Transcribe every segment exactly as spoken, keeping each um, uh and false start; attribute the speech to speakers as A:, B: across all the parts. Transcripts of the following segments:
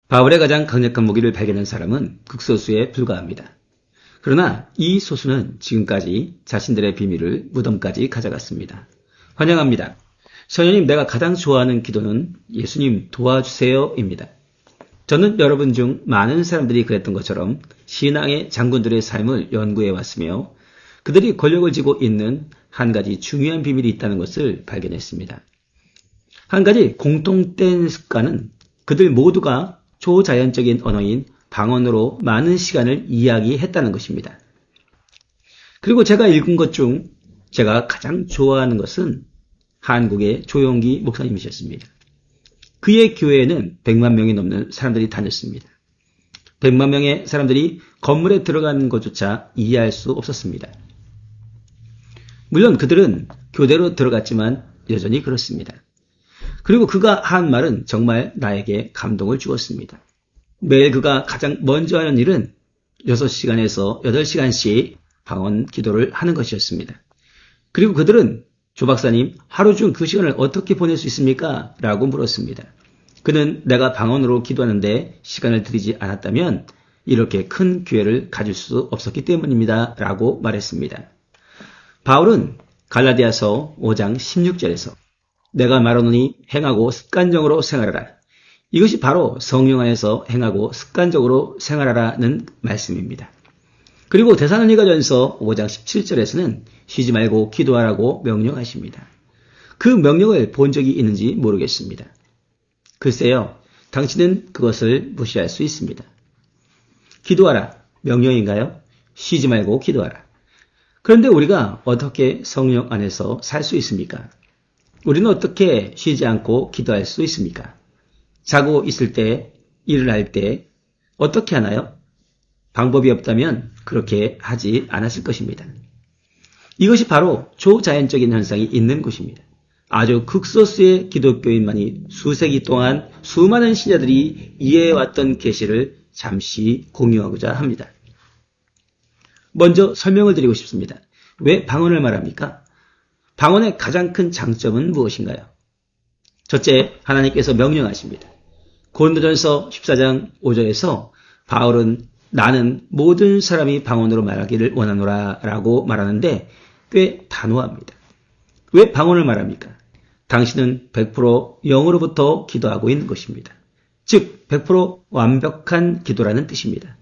A: 바울의 가장 강력한 무기를 발견한 사람은 극소수에 불과합니다. 그러나 이 소수는 지금까지 자신들의 비밀을 무덤까지 가져갔습니다. 환영합니다. 성령님, 내가 가장 좋아하는 기도는 예수님 도와주세요입니다. 저는 여러분 중 많은 사람들이 그랬던 것처럼 신앙의 장군들의 삶을 연구해 왔으며 그들이 권력을 쥐고 있는 한 가지 중요한 비밀이 있다는 것을 발견했습니다. 한 가지 공통된 습관은 그들 모두가 초자연적인 언어인 방언으로 많은 시간을 이야기했다는 것입니다. 그리고 제가 읽은 것 중 제가 가장 좋아하는 것은 한국의 조용기 목사님이셨습니다. 그의 교회에는 백만 명이 넘는 사람들이 다녔습니다. 백만 명의 사람들이 건물에 들어가는 것조차 이해할 수 없었습니다. 물론 그들은 교대로 들어갔지만 여전히 그렇습니다. 그리고 그가 한 말은 정말 나에게 감동을 주었습니다. 매일 그가 가장 먼저 하는 일은 여섯 시간에서 여덟 시간씩 방언 기도를 하는 것이었습니다. 그리고 그들은 조 박사님, 하루 중 그 시간을 어떻게 보낼 수 있습니까? 라고 물었습니다. 그는 내가 방언으로 기도하는데 시간을 들이지 않았다면 이렇게 큰 기회를 가질 수 없었기 때문입니다. 라고 말했습니다. 바울은 갈라디아서 오 장 십육 절에서 내가 말하노니 행하고 습관적으로 생활하라. 이것이 바로 성령 안에서 행하고 습관적으로 생활하라는 말씀입니다. 그리고 데살로니가전서 오 장 십칠 절에서는 쉬지 말고 기도하라고 명령하십니다. 그 명령을 본 적이 있는지 모르겠습니다. 글쎄요, 당신은 그것을 무시할 수 있습니다. 기도하라, 명령인가요? 쉬지 말고 기도하라. 그런데 우리가 어떻게 성령 안에서 살 수 있습니까? 우리는 어떻게 쉬지 않고 기도할 수 있습니까? 자고 있을 때, 일을 할 때 어떻게 하나요? 방법이 없다면 그렇게 하지 않았을 것입니다. 이것이 바로 초자연적인 현상이 있는 곳입니다. 아주 극소수의 기독교인만이 수세기 동안 수많은 신자들이 이해해왔던 계시를 잠시 공유하고자 합니다. 먼저 설명을 드리고 싶습니다. 왜 방언을 말합니까? 방언의 가장 큰 장점은 무엇인가요? 첫째, 하나님께서 명령하십니다. 고린도전서 십사 장 오 절에서 바울은 나는 모든 사람이 방언으로 말하기를 원하노라 라고 말하는데 꽤 단호합니다. 왜 방언을 말합니까? 당신은 백 퍼센트 영으로부터 기도하고 있는 것입니다. 즉 백 퍼센트 완벽한 기도라는 뜻입니다.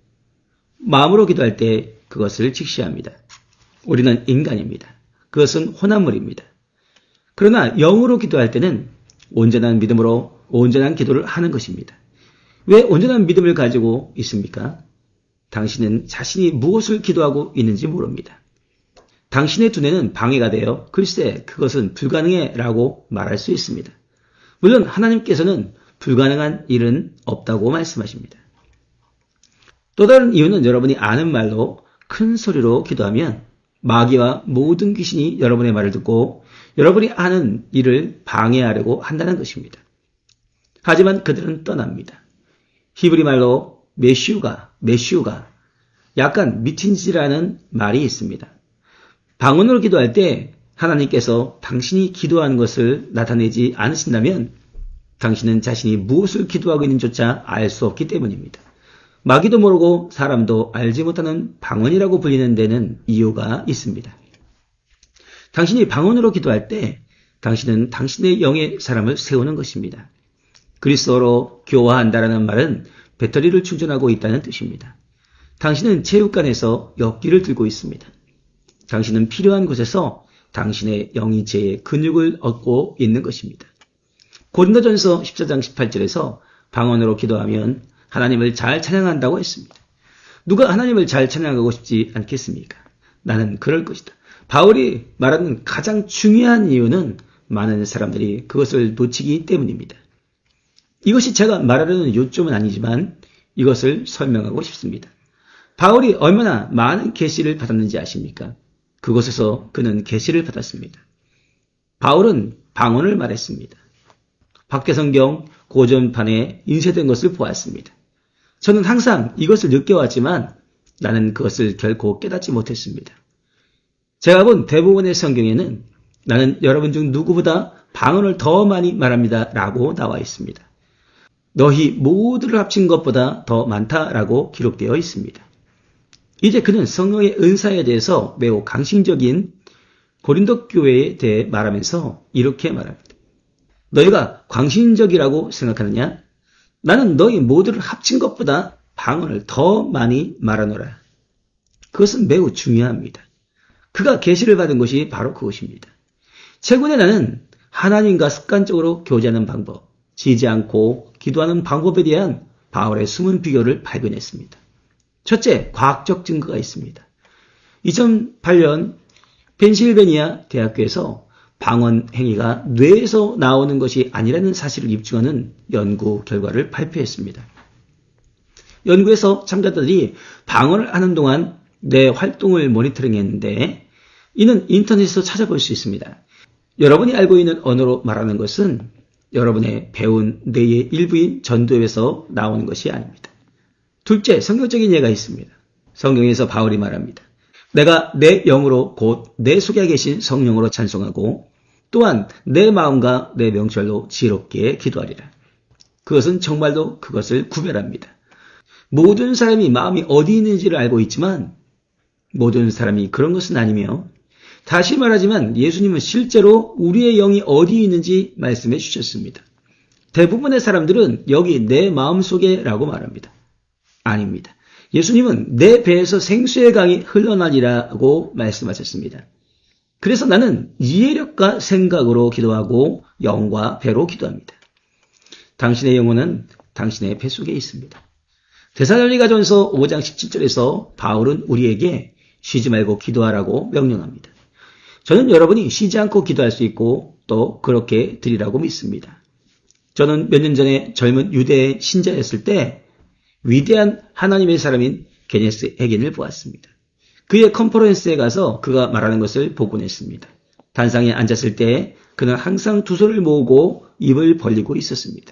A: 마음으로 기도할 때 그것을 직시합니다. 우리는 인간입니다. 그것은 혼합물입니다. 그러나 영으로 기도할 때는 온전한 믿음으로 온전한 기도를 하는 것입니다. 왜 온전한 믿음을 가지고 있습니까? 당신은 자신이 무엇을 기도하고 있는지 모릅니다. 당신의 두뇌는 방해가 되어 글쎄 그것은 불가능해 라고 말할 수 있습니다. 물론 하나님께서는 불가능한 일은 없다고 말씀하십니다. 또 다른 이유는 여러분이 아는 말로 큰 소리로 기도하면 마귀와 모든 귀신이 여러분의 말을 듣고 여러분이 하는 일을 방해하려고 한다는 것입니다. 하지만 그들은 떠납니다. 히브리 말로 메슈가, 메슈가 약간 미친 짓이라는 말이 있습니다. 방언으로 기도할 때 하나님께서 당신이 기도하는 것을 나타내지 않으신다면 당신은 자신이 무엇을 기도하고 있는지조차 알 수 없기 때문입니다. 마귀도 모르고 사람도 알지 못하는 방언이라고 불리는 데는 이유가 있습니다. 당신이 방언으로 기도할 때 당신은 당신의 영의 사람을 세우는 것입니다. 그리스도로 교화한다라는 말은 배터리를 충전하고 있다는 뜻입니다. 당신은 체육관에서 역기를 들고 있습니다. 당신은 필요한 곳에서 당신의 영이체의 근육을 얻고 있는 것입니다. 고린도전서 십사 장 십팔 절에서 방언으로 기도하면 하나님을 잘 찬양한다고 했습니다. 누가 하나님을 잘 찬양하고 싶지 않겠습니까? 나는 그럴 것이다. 바울이 말하는 가장 중요한 이유는 많은 사람들이 그것을 놓치기 때문입니다. 이것이 제가 말하려는 요점은 아니지만 이것을 설명하고 싶습니다. 바울이 얼마나 많은 계시를 받았는지 아십니까? 그곳에서 그는 계시를 받았습니다. 바울은 방언을 말했습니다. 박해성경 고전판에 인쇄된 것을 보았습니다. 저는 항상 이것을 느껴왔지만 나는 그것을 결코 깨닫지 못했습니다. 제가 본 대부분의 성경에는 나는 여러분 중 누구보다 방언을 더 많이 말합니다 라고 나와 있습니다. 너희 모두를 합친 것보다 더 많다라고 기록되어 있습니다. 이제 그는 성령의 은사에 대해서 매우 강심적인 고린도 교회에 대해 말하면서 이렇게 말합니다. 너희가 광신적이라고 생각하느냐? 나는 너희 모두를 합친 것보다 방언을 더 많이 말하노라. 그것은 매우 중요합니다. 그가 계시를 받은 것이 바로 그것입니다. 최근에 나는 하나님과 습관적으로 교제하는 방법, 지지 않고 기도하는 방법에 대한 바울의 숨은 비결을 발견했습니다. 첫째, 과학적 증거가 있습니다. 이천팔 년 펜실베니아 대학교에서 방언 행위가 뇌에서 나오는 것이 아니라는 사실을 입증하는 연구 결과를 발표했습니다. 연구에서 참가자들이 방언을 하는 동안 뇌 활동을 모니터링했는데 이는 인터넷에서 찾아볼 수 있습니다. 여러분이 알고 있는 언어로 말하는 것은 여러분의 배운 뇌의 일부인 전두엽에서 나오는 것이 아닙니다. 둘째, 성경적인 예가 있습니다. 성경에서 바울이 말합니다. 내가 내 영으로 곧 내 속에 계신 성령으로 찬송하고 또한 내 마음과 내 명철로 지혜롭게 기도하리라. 그것은 정말로 그것을 구별합니다. 모든 사람이 마음이 어디 있는지를 알고 있지만 모든 사람이 그런 것은 아니며 다시 말하지만 예수님은 실제로 우리의 영이 어디 있는지 말씀해 주셨습니다. 대부분의 사람들은 여기 내 마음속에 라고 말합니다. 아닙니다. 예수님은 내 배에서 생수의 강이 흘러나리라고 말씀하셨습니다. 그래서 나는 이해력과 생각으로 기도하고 영과 배로 기도합니다. 당신의 영혼은 당신의 배 속에 있습니다. 데살로니가전서 오 장 십칠 절에서 바울은 우리에게 쉬지 말고 기도하라고 명령합니다. 저는 여러분이 쉬지 않고 기도할 수 있고 또 그렇게 드리라고 믿습니다. 저는 몇 년 전에 젊은 유대 신자였을 때 위대한 하나님의 사람인 게네스 해긴을 보았습니다. 그의 컨퍼런스에 가서 그가 말하는 것을 복원했습니다. 단상에 앉았을 때 그는 항상 두 손을 모으고 입을 벌리고 있었습니다.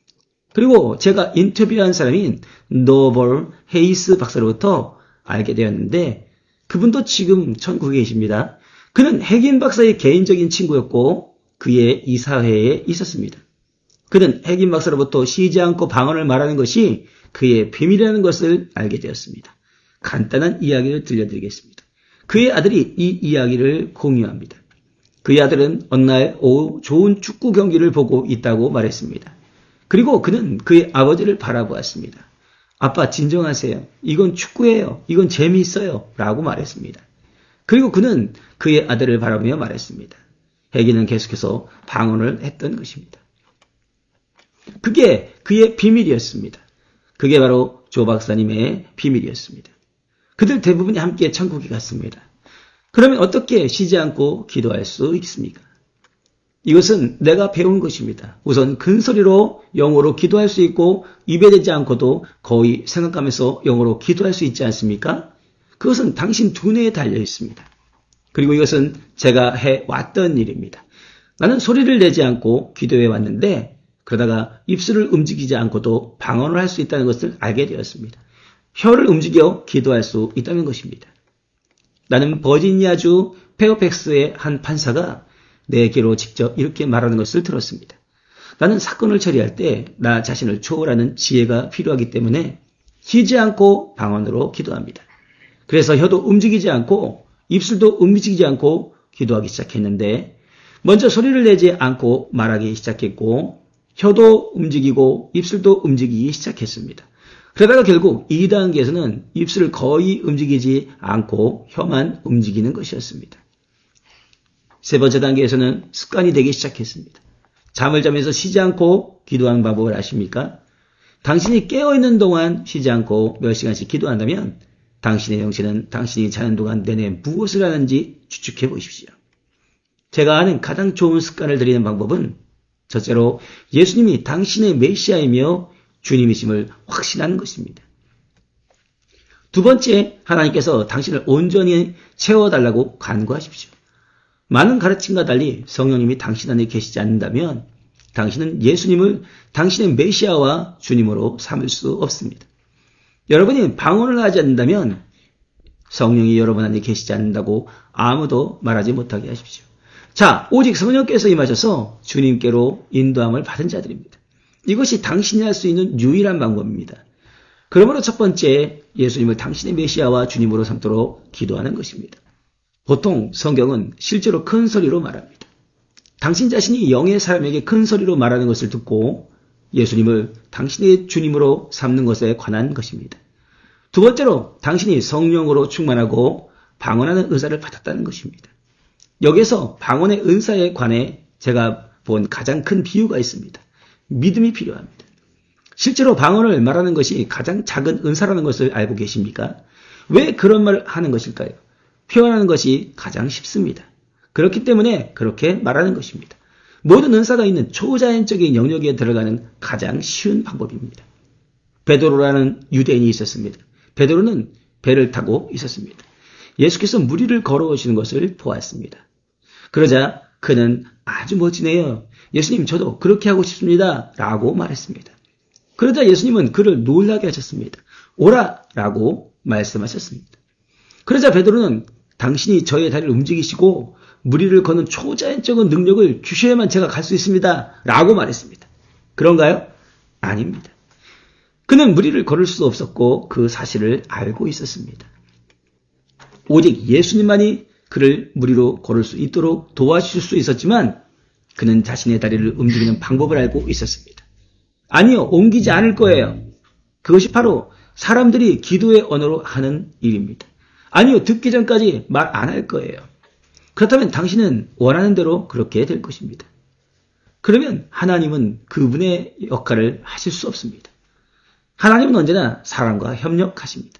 A: 그리고 제가 인터뷰한 사람인 노벌 헤이스 박사로부터 알게 되었는데 그분도 지금 천국에 계십니다. 그는 해긴 박사의 개인적인 친구였고 그의 이사회에 있었습니다. 그는 해긴 박사로부터 쉬지 않고 방언을 말하는 것이 그의 비밀이라는 것을 알게 되었습니다. 간단한 이야기를 들려드리겠습니다. 그의 아들이 이 이야기를 공유합니다. 그의 아들은 어느 날 오후 좋은 축구 경기를 보고 있다고 말했습니다. 그리고 그는 그의 아버지를 바라보았습니다. 아빠 진정하세요. 이건 축구예요. 이건 재미있어요. 라고 말했습니다. 그리고 그는 그의 아들을 바라보며 말했습니다. 해기는 계속해서 방언을 했던 것입니다. 그게 그의 비밀이었습니다. 그게 바로 조 박사님의 비밀이었습니다. 그들 대부분이 함께 천국에 갔습니다. 그러면 어떻게 쉬지 않고 기도할 수 있습니까? 이것은 내가 배운 것입니다. 우선 큰 소리로 영어로 기도할 수 있고 입에 대지 않고도 거의 생각하면서 영어로 기도할 수 있지 않습니까? 그것은 당신 두뇌에 달려 있습니다. 그리고 이것은 제가 해왔던 일입니다. 나는 소리를 내지 않고 기도해 왔는데 그러다가 입술을 움직이지 않고도 방언을 할 수 있다는 것을 알게 되었습니다. 혀를 움직여 기도할 수 있다는 것입니다. 나는 버지니아주 페어팩스의 한 판사가 내게로 직접 이렇게 말하는 것을 들었습니다. 나는 사건을 처리할 때 나 자신을 초월하는 지혜가 필요하기 때문에 쉬지 않고 방언으로 기도합니다. 그래서 혀도 움직이지 않고 입술도 움직이지 않고 기도하기 시작했는데 먼저 소리를 내지 않고 말하기 시작했고 혀도 움직이고 입술도 움직이기 시작했습니다. 그러다가 결국 이 단계에서는 입술을 거의 움직이지 않고 혀만 움직이는 것이었습니다. 세 번째 단계에서는 습관이 되기 시작했습니다. 잠을 자면서 쉬지 않고 기도하는 방법을 아십니까? 당신이 깨어있는 동안 쉬지 않고 몇 시간씩 기도한다면 당신의 영신은 당신이 자는 동안 내내 무엇을 하는지 추측해 보십시오. 제가 아는 가장 좋은 습관을 들이는 방법은 첫째로 예수님이 당신의 메시아이며 주님이심을 확신하는 것입니다. 두 번째, 하나님께서 당신을 온전히 채워달라고 간구하십시오. 많은 가르침과 달리 성령님이 당신 안에 계시지 않는다면 당신은 예수님을 당신의 메시아와 주님으로 삼을 수 없습니다. 여러분이 방언을 하지 않는다면 성령이 여러분 안에 계시지 않는다고 아무도 말하지 못하게 하십시오. 자, 오직 성령께서 임하셔서 주님께로 인도함을 받은 자들입니다. 이것이 당신이 할 수 있는 유일한 방법입니다. 그러므로 첫 번째, 예수님을 당신의 메시아와 주님으로 삼도록 기도하는 것입니다. 보통 성경은 실제로 큰 소리로 말합니다. 당신 자신이 영의 사람에게 큰 소리로 말하는 것을 듣고 예수님을 당신의 주님으로 삼는 것에 관한 것입니다. 두 번째로, 당신이 성령으로 충만하고 방언하는 은사를 받았다는 것입니다. 여기에서 방언의 은사에 관해 제가 본 가장 큰 비유가 있습니다. 믿음이 필요합니다. 실제로 방언을 말하는 것이 가장 작은 은사라는 것을 알고 계십니까? 왜 그런 말을 하는 것일까요? 표현하는 것이 가장 쉽습니다. 그렇기 때문에 그렇게 말하는 것입니다. 모든 은사가 있는 초자연적인 영역에 들어가는 가장 쉬운 방법입니다. 베드로라는 유대인이 있었습니다. 베드로는 배를 타고 있었습니다. 예수께서 물 위를 걸어오시는 것을 보았습니다. 그러자 그는 아주 멋지네요. 예수님, 저도 그렇게 하고 싶습니다. 라고 말했습니다. 그러자 예수님은 그를 놀라게 하셨습니다. 오라! 라고 말씀하셨습니다. 그러자 베드로는 당신이 저의 다리를 움직이시고 물 위를 거는 초자연적인 능력을 주셔야만 제가 갈 수 있습니다. 라고 말했습니다. 그런가요? 아닙니다. 그는 물 위를 걸을 수 없었고 그 사실을 알고 있었습니다. 오직 예수님만이 그를 물 위로 걸을 수 있도록 도와주실 수 있었지만 그는 자신의 다리를 움직이는 방법을 알고 있었습니다. 아니요, 옮기지 않을 거예요. 그것이 바로 사람들이 기도의 언어로 하는 일입니다. 아니요, 듣기 전까지 말 안 할 거예요. 그렇다면 당신은 원하는 대로 그렇게 될 것입니다. 그러면 하나님은 그분의 역할을 하실 수 없습니다. 하나님은 언제나 사람과 협력하십니다.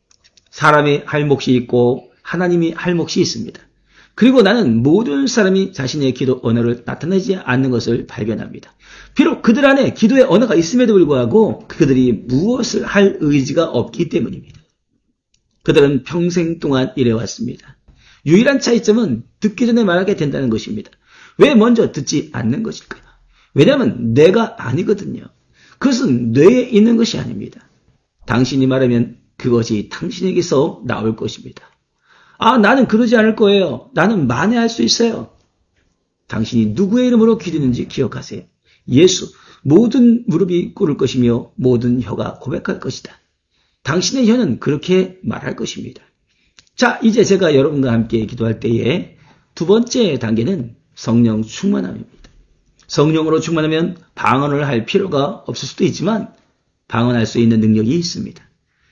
A: 사람이 할 몫이 있고 하나님이 할 몫이 있습니다. 그리고 나는 모든 사람이 자신의 기도 언어를 나타내지 않는 것을 발견합니다. 비록 그들 안에 기도의 언어가 있음에도 불구하고 그들이 무엇을 할 의지가 없기 때문입니다. 그들은 평생 동안 일해왔습니다. 유일한 차이점은 듣기 전에 말하게 된다는 것입니다. 왜 먼저 듣지 않는 것일까요? 왜냐하면 내가 아니거든요. 그것은 뇌에 있는 것이 아닙니다. 당신이 말하면 그것이 당신에게서 나올 것입니다. 아, 나는 그러지 않을 거예요. 나는 만회할 수 있어요. 당신이 누구의 이름으로 기도했는지 기억하세요. 예수, 모든 무릎이 꿇을 것이며 모든 혀가 고백할 것이다. 당신의 혀는 그렇게 말할 것입니다. 자, 이제 제가 여러분과 함께 기도할 때에 두 번째 단계는 성령 충만함입니다. 성령으로 충만하면 방언을 할 필요가 없을 수도 있지만 방언할 수 있는 능력이 있습니다.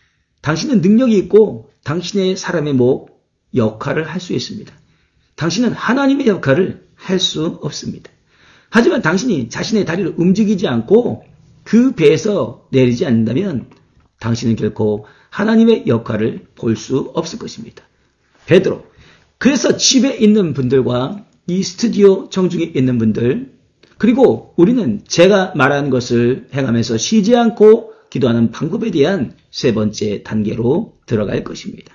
A: 당신은 능력이 있고 당신의 사람의 목 역할을 할 수 있습니다. 당신은 하나님의 역할을 할 수 없습니다. 하지만 당신이 자신의 다리를 움직이지 않고 그 배에서 내리지 않는다면 당신은 결코 하나님의 역할을 볼 수 없을 것입니다. 베드로, 그래서 집에 있는 분들과 이 스튜디오 청중에 있는 분들, 그리고 우리는 제가 말하는 것을 행하면서 쉬지 않고 기도하는 방법에 대한 세 번째 단계로 들어갈 것입니다.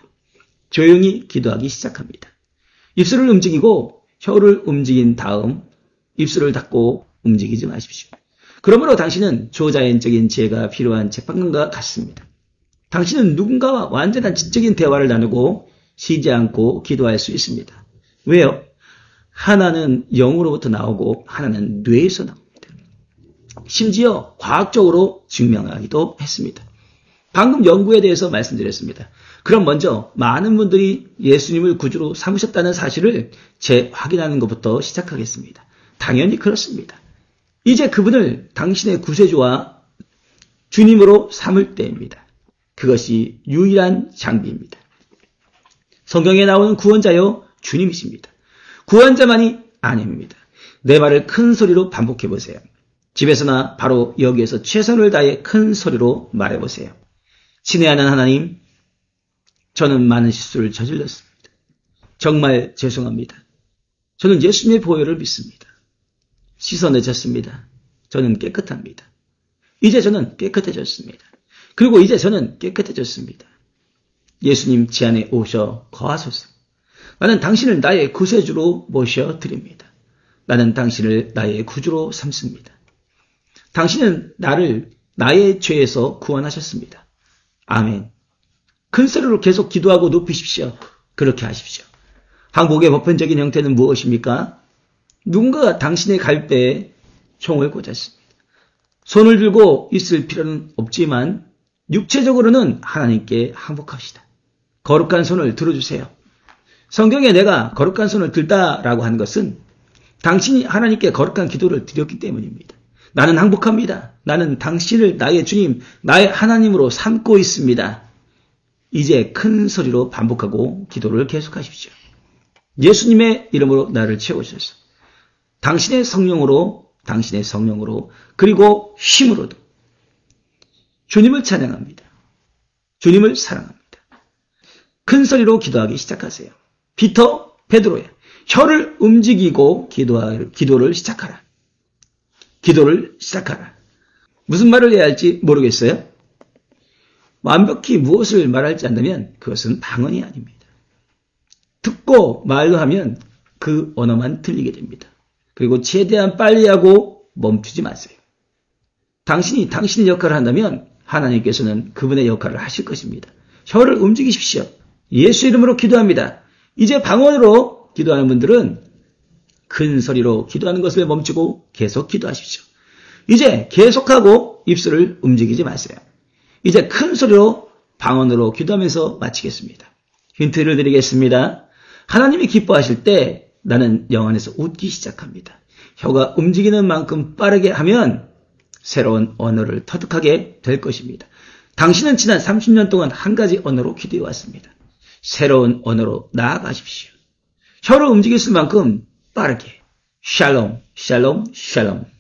A: 조용히 기도하기 시작합니다. 입술을 움직이고 혀를 움직인 다음 입술을 닫고 움직이지 마십시오. 그러므로 당신은 초자연적인 지혜가 필요한 재판관과 같습니다. 당신은 누군가와 완전한 지적인 대화를 나누고 쉬지 않고 기도할 수 있습니다. 왜요? 하나는 영으로부터 나오고 하나는 뇌에서 나옵니다. 심지어 과학적으로 증명하기도 했습니다. 방금 연구에 대해서 말씀드렸습니다. 그럼 먼저 많은 분들이 예수님을 구주로 삼으셨다는 사실을 재확인하는 것부터 시작하겠습니다. 당연히 그렇습니다. 이제 그분을 당신의 구세주와 주님으로 삼을 때입니다. 그것이 유일한 장비입니다. 성경에 나오는 구원자요, 주님이십니다. 구원자만이 아닙니다. 내 말을 큰 소리로 반복해 보세요. 집에서나 바로 여기에서 최선을 다해 큰 소리로 말해보세요. 친애하는 하나님, 저는 많은 실수를 저질렀습니다. 정말 죄송합니다. 저는 예수님의 보혈을 믿습니다. 씻어내셨습니다. 저는 깨끗합니다. 이제 저는 깨끗해졌습니다. 그리고 이제 저는 깨끗해졌습니다. 예수님 제 안에 오셔 거하소서. 나는 당신을 나의 구세주로 모셔드립니다. 나는 당신을 나의 구주로 삼습니다. 당신은 나를 나의 죄에서 구원하셨습니다. 아멘. 큰 소리로 계속 기도하고 높이십시오. 그렇게 하십시오. 항복의 보편적인 형태는 무엇입니까? 누군가가 당신의 갈대에 총을 꽂았습니다. 손을 들고 있을 필요는 없지만 육체적으로는 하나님께 항복합시다. 거룩한 손을 들어주세요. 성경에 내가 거룩한 손을 들다라고 한 것은 당신이 하나님께 거룩한 기도를 드렸기 때문입니다. 나는 항복합니다. 나는 당신을 나의 주님, 나의 하나님으로 삼고 있습니다. 이제 큰 소리로 반복하고 기도를 계속하십시오. 예수님의 이름으로 나를 채워주셔서 당신의 성령으로, 당신의 성령으로, 그리고 힘으로도 주님을 찬양합니다. 주님을 사랑합니다. 큰 소리로 기도하기 시작하세요. 피터, 베드로야, 혀를 움직이고 기도하, 기도를 시작하라. 기도를 시작하라. 무슨 말을 해야 할지 모르겠어요? 완벽히 무엇을 말할지 안다면 그것은 방언이 아닙니다. 듣고 말로 하면 그 언어만 들리게 됩니다. 그리고 최대한 빨리 하고 멈추지 마세요. 당신이 당신의 역할을 한다면 하나님께서는 그분의 역할을 하실 것입니다. 혀를 움직이십시오. 예수 이름으로 기도합니다. 이제 방언으로 기도하는 분들은 큰 소리로 기도하는 것을 멈추고 계속 기도하십시오. 이제 계속하고 입술을 움직이지 마세요. 이제 큰 소리로 방언으로 기도하면서 마치겠습니다. 힌트를 드리겠습니다. 하나님이 기뻐하실 때 나는 영 안에서 웃기 시작합니다. 혀가 움직이는 만큼 빠르게 하면 새로운 언어를 터득하게 될 것입니다. 당신은 지난 삼십 년 동안 한 가지 언어로 기도해 왔습니다. 새로운 언어로 나아가십시오. 혀를 움직일 만큼 빠르게 샬롬, 샬롬, 샬롬.